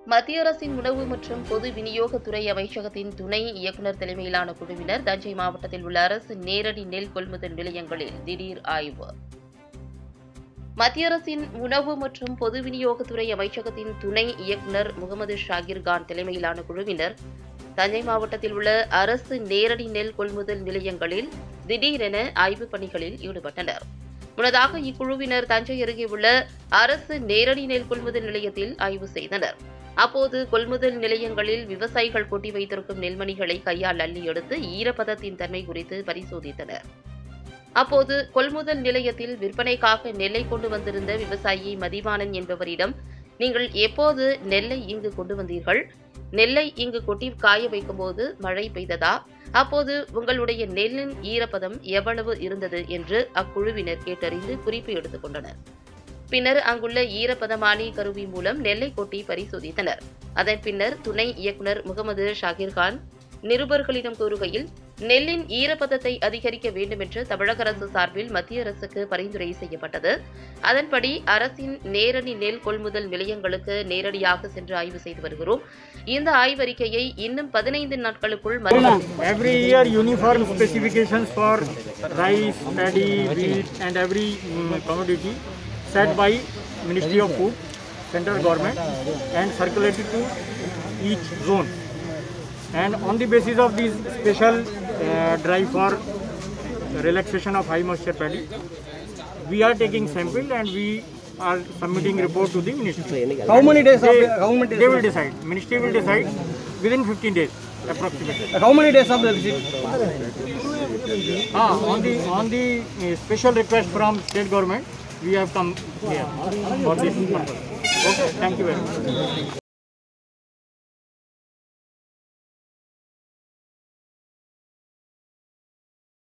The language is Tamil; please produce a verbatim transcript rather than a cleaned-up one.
மத்திய அரசின் உணவு மற்றும் பொது விநியோகத்துறை அமைச்சகத்தின் துணை இயக்குநர் தலைமையிலான குழுவினர் தஞ்சை மாவட்டத்தில் உள்ள அரசு நேரடி நெல் கொள்முதல் நிலையங்களில் திடீர் ஆய்வு. மத்திய அரசின் உணவு மற்றும் பொது விநியோகத்துறை அமைச்சகத்தின் துணை இயக்குநர் முகமது ஷாகிர்கான் தலைமையிலான குழுவினர் தஞ்சை மாவட்டத்தில் உள்ள அரசு நேரடி நெல் கொள்முதல் நிலையங்களில் திடீரென ஆய்வுப் பணிகளில் ஈடுபட்டனர். முன்னதாக இக்குழுவினர் தஞ்சை அருகே உள்ள அரசு நேரடி நெல் கொள்முதல் நிலையத்தில் ஆய்வு செய்தனர். அப்போது கொள்முதல் நிலையங்களில் விவசாயிகள் கொட்டி வைத்திருக்கும் நெல்மணிகளை கையால் அள்ளி எடுத்து ஈரப்பதத்தின் தன்மை குறித்து பரிசோதித்தனர். அப்போது கொள்முதல் நிலையத்தில் விற்பனைக்காக நெல்லை கொண்டு வந்திருந்த விவசாயி மதிவாணன் என்பவரிடம், நீங்கள் எப்போது நெல்லை இங்கு கொண்டு வந்தீர்கள்? நெல்லை இங்கு கொட்டி காய வைக்கும்போது மழை பெய்ததா? அப்போது உங்களுடைய நெல்லின் ஈரப்பதம் எவ்வளவு இருந்தது என்று அக்குழுவினர் கேட்டறிந்து குறிப்பு எடுத்துக் கொண்டனர். பின்னர் அங்குள்ள ஈரப்பதமானி கருவி மூலம் நெல்லை கொட்டி பரிசோதித்தனர். அதன் பின்னர் துணை இயக்குநர் முகமது ஷாகிர்கான் நிருபர்களிடம் கூறுகையில், நெல்லின் ஈரப்பதத்தை அதிகரிக்க வேண்டும் என்று தமிழக அரசு சார்பில் மத்திய அரசுக்கு பரிந்துரை செய்யப்பட்டது. அதன்படி அரசின் நேரடி நெல் கொள்முதல் நிலையங்களுக்கு நேரடியாக சென்று ஆய்வு செய்து வருகிறோம். இந்த ஆய்வறிக்கையை இன்னும் பதினைந்து நாட்களுக்குள் Every year uniform specifications for rice, paddy, wheat and every commodity set by Ministry of Food, central government and circulated to each zone. And on the basis of this special uh, drive for relaxation of high moisture paddy, we are taking sample and we are submitting report to the ministry. How many days they, of how many days they will decide. Ministry will decide within fifteen days approximately. How many days of the visit? Ah, on the on the uh, special request from state government, we have come here for this purpose. Okay, thank you very much.